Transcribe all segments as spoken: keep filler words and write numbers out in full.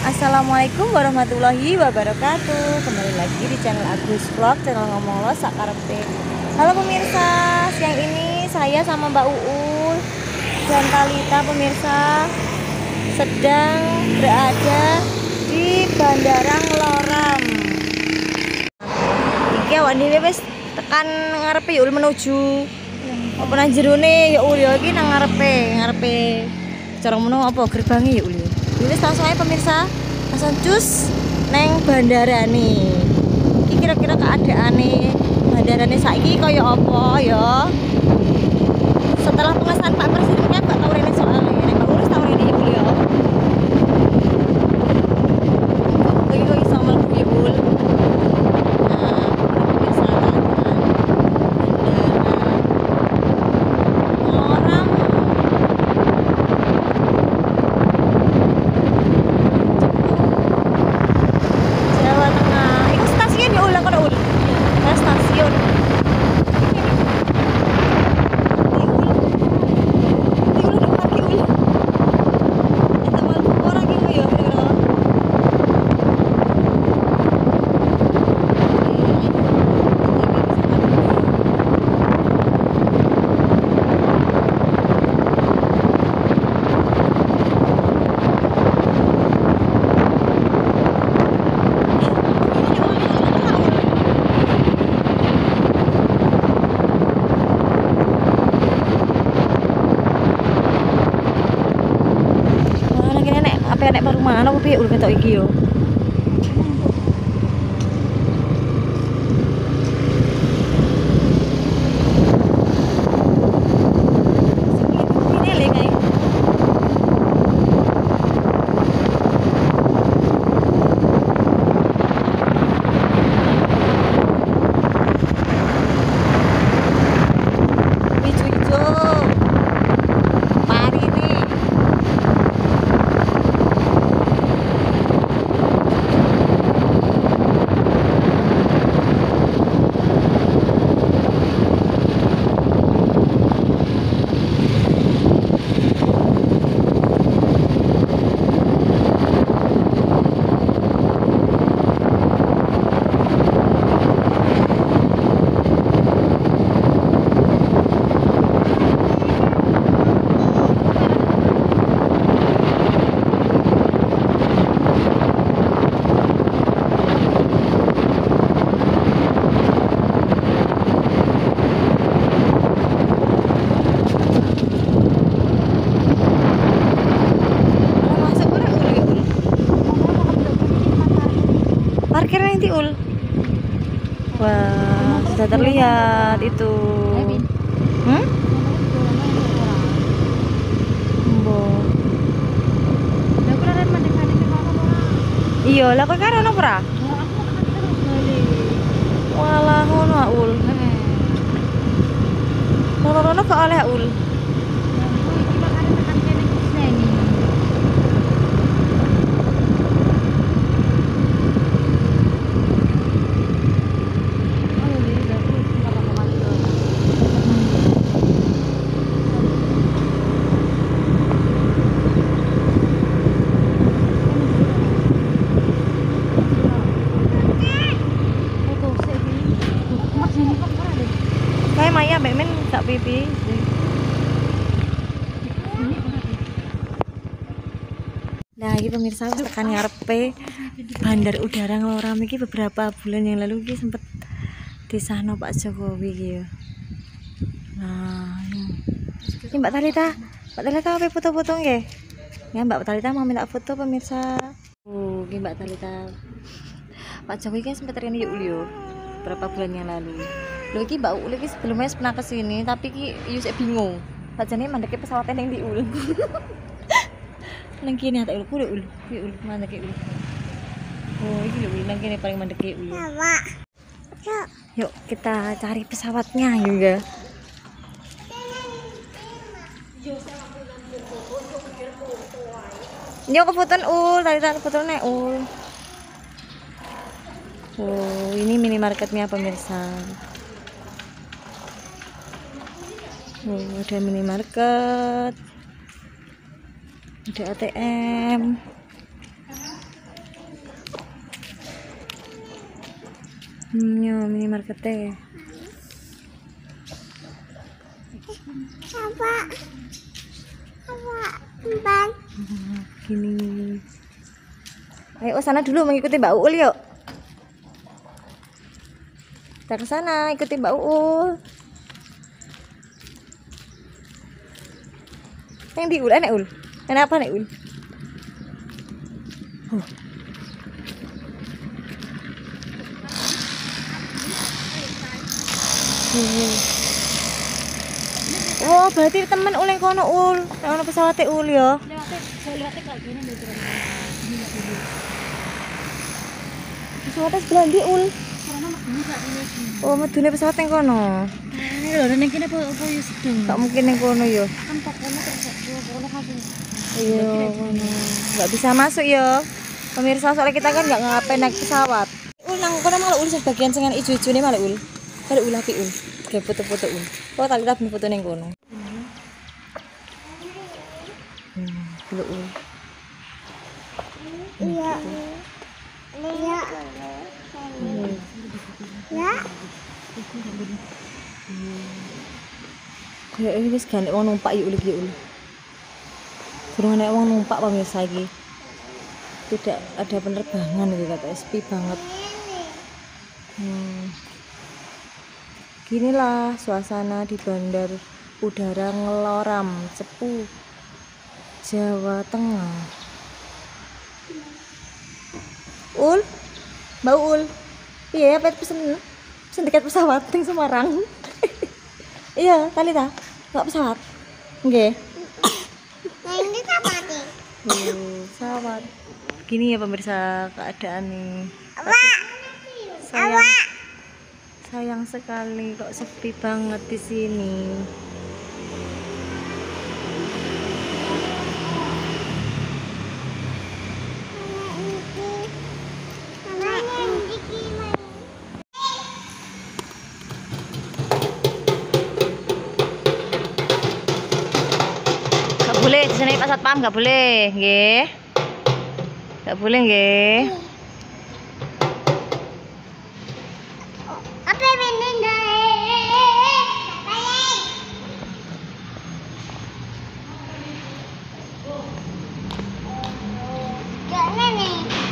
Assalamualaikum warahmatullahi wabarakatuh. Kembali lagi di channel Agus Vlog, channel ngomong lo sakarepe. Halo pemirsa, siang ini saya sama Mbak Uul dan Talita pemirsa sedang berada di Bandara Ngloram. Iki awak dhewe wis tekan ngarepe ya Ul, menuju apa nang jerone ya Ul, ya iki nang ngarepe, ngarepe cara menung apa gerbangnya ya Ul. Ini langsung aja pemirsa, langsung cus neng bandara nih. Ini kira-kira keadaan nih bandara nih saiki kaya apa ya? Setelah pengesahan Pak Presiden kan Pak tahu ini soalnya, ini Pak Urus tahu ini ya Ul ya. Kok kok iso mlebu ya Ul. Nah, pemirsa keadaan bandara Ngloram. Apa nek baru mana apa piye Ul ketok iki yo. Parkirnya nanti Ul. Wah, sudah terlihat itu. Hmm? Iya, lah kok karo ono ora? Walah ngono Ul. Ngono-ngono kok oleh Ul. Kayak Maya bemen tak pipi. Nah, ini pemirsa tekan ngarepe Bandar Udara Ngloram iki beberapa bulan yang lalu iki sempet disahno Pak Jokowi iki ya. Nah, ini Mbak Talita, Mbak Talita apa foto-foto nggih? Ya Mbak Talita mau minta foto pemirsa. Oh, ini Mbak Talita. Pak Jokowi kan sempet rene yuk Ulio beberapa bulan yang lalu. Lho iki Mbak Ul iki sebelumnya pernah kesini tapi iki yo sik bingung. Sajane mandeke pesawate ning ndi Ul. Nang kene tak Ul, kuwi Ul, kuwi Ul mandeke Ul. Oh, iki lho nang kene paling mandeke Ul. Yuk. Yuk kita cari pesawatnya juga. Yo ke foto Ul, tadi tak foto nek Ul. Oh, ini minimarketnya pemirsa. Oh, ada minimarket, ada A T M. Hmm, ya, minimarketnya. Apa? Apa? Bang. Gini. Ayo sana dulu mengikuti Mbak Uul yuk. Kita ke sana ikuti Mbak Uul. Yang di Ul, enak Ul. Kenapa nih Ul? Oh. Oh, berarti temen Ul yang kono Ul. Yang pesawatnya Ul ya. Pesawatnya sebelah ndi Ul? Oh, medune pesawat yang kono. Lho, ning kene apa apa ya sedeng. Gak mungkin yang kono ya. Kan kono terus kono kasih. Iya, kono. Gak bisa masuk ya. Pemirsa, soalnya kita kan gak ngapain naik pesawat. Ul nang kono malah Ul sebagian sing ijo-ijo ne malah Ul. Kalau Ul api Ul. Kayak foto-foto Ul. Oh, tak lihat foto ning kono. Hmm, dulu Ul. Iya. Iya. Ya. Kayak ini wis gak nek wong numpak yuk iki Ul. Durung nek wong numpak pemirsa iki. Tidak ada penerbangan gitu kata sepi banget. Hmm. Ginilah suasana di Bandar Udara Ngeloram, Cepu, Jawa Tengah. Ul, Mbak Ul, iya apa pesen pesen tiket pesawat di Semarang. Iya, tali ta? Nggak pesawat? Nggih. Nah, ini apa nih? Uh, pesawat. Gini ya pemirsa keadaan nih. Awak. Sayang, sayang sekali kok sepi banget di sini. Gak boleh di sini Pak Satpam, gak boleh, nggih. Gak boleh, nggih. Apa ini deh? Jangan nih.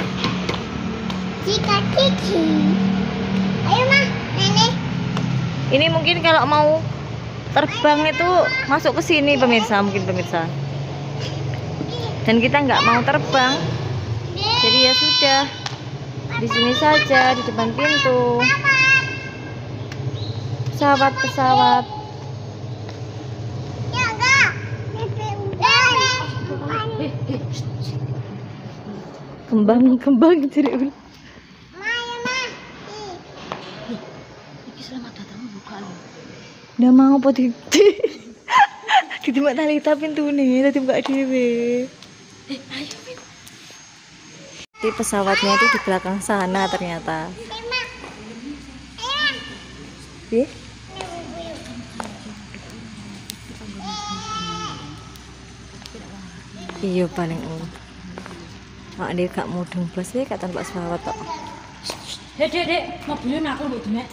Jika cici. Ayo mah, nenek. Ini mungkin kalau mau terbang itu masuk ke sini pemirsa, mungkin pemirsa. Dan kita nggak mau terbang, jadi ya sudah di sini saja di depan pintu. Pesawat pesawat. Ya enggak. Kembang kembang jadi ul. Selamat datang buka lo. Nggak mau apa di di tempat talita pintu nih, tadi buka dewe. Eh, ayo Min. Di pesawatnya itu di belakang sana ternyata. Ih. Iya paling ul. Mak dia gak mudeng blas ya kata Pak pesawat tok. Dek, dek, dek, mobilnya nakal mbok Demek.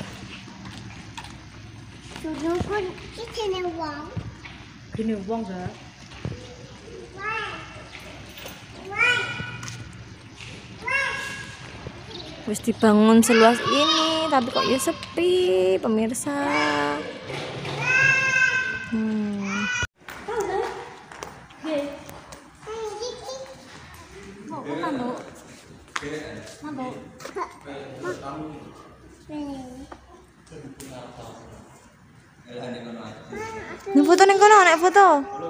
Suruh pun iki ne wong. Gini wong gak? Wis dibangun seluas ini tapi kok ya sepi pemirsa. Hmm. Nih foto ning kono nek foto.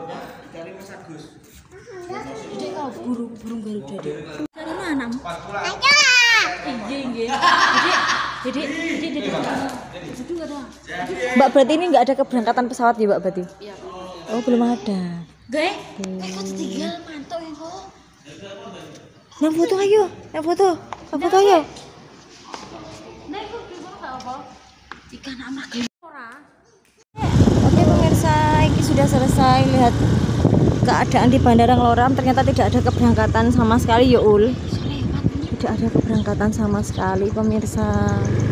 Dek kau burung burung Garuda dek. Dari mana? Ayo. Iya nggih. Dek, dek, dek, dek. Aduh ada. Mbak berarti ini nggak ada keberangkatan pesawat ya Mbak berarti? Iya. Oh belum ada. Gue, kok tinggal mantuk ya kok. Nah foto ayo, nah foto, nah foto ayo. Nek kok gimana enggak apa? Ikan anak ora. Oke pemirsa, ini sudah selesai lihat keadaan di Bandara Ngeloram. Ternyata tidak ada keberangkatan sama sekali ya Ul. Tidak ada keberangkatan sama sekali pemirsa.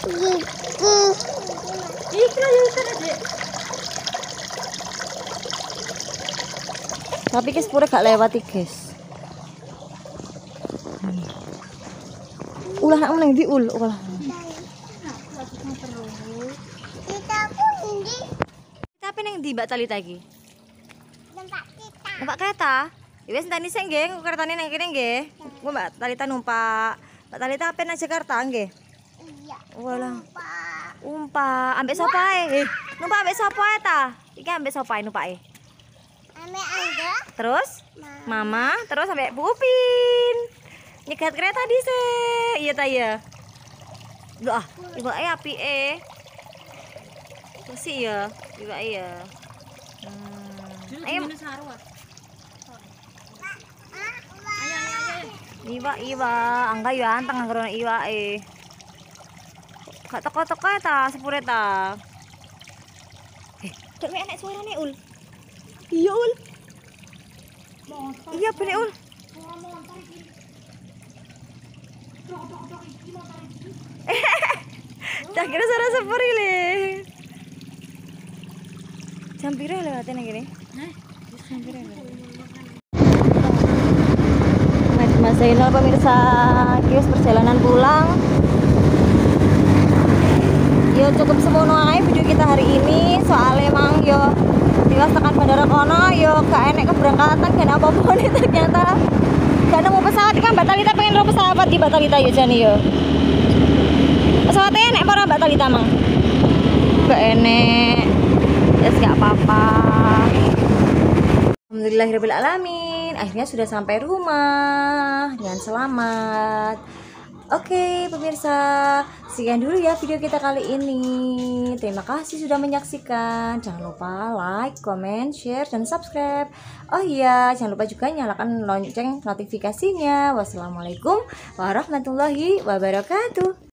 Gigi. Iki lah ya udah Dek. Tapi ki sepure gak lewat iki, guys. Ulah nak meneng di ul, ulah. Kita pun ini Tapi neng di Mbak Talita iki. tempat kita. Numpak kereta. Ya wis enteni sing nggih, keretane nang kene nggih. Engko Mbak Talita numpak. Mbak Talita ape nang Jakarta nggih. Iya. Walah. Pak. Umpak ambek sapa ae? Eh, numpak ambek sapa ae ta? Iki ambek sapa ae numpake? Ame Angga. Terus Ma. Mama, terus sampai Bu Upin. Nyegat kereta dhisik. Iya ta ya. Lho ah, iwake apike. Terus ya, iwake ya. Hmm. Ayo, Minus sarwa. iwa iwa, angga yo anteng anggere iwake. Gak teko-teko ta sepure ta. Eh, dek enek suarane ul. Iya ul. Iya bener ul. Cak kira suara sepuri le. Jam piro lewatin yang gini? Hah? Jam piro lewat? Mas Zainal pemirsa, kios perjalanan pulang. Yo cukup semono ae video kita hari ini. Soalnya emang yo tiwas tekan bandara kono yo gak enek keberangkatan gak apa-apa nih ternyata. Gak nemu pesawat kan Mbak Talita pengen ro pesawat di Mbak Talita yo jane yo. Pesawatnya enek apa Mbak Talita mang? Gak enek. Yes gak apa-apa. Alhamdulillahirrahmanirrahim. Akhirnya sudah sampai rumah dengan selamat. Oke pemirsa, sekian dulu ya video kita kali ini. Terima kasih sudah menyaksikan. Jangan lupa like, comment, share, dan subscribe. Oh iya, jangan lupa juga nyalakan lonceng notifikasinya. Wassalamualaikum warahmatullahi wabarakatuh.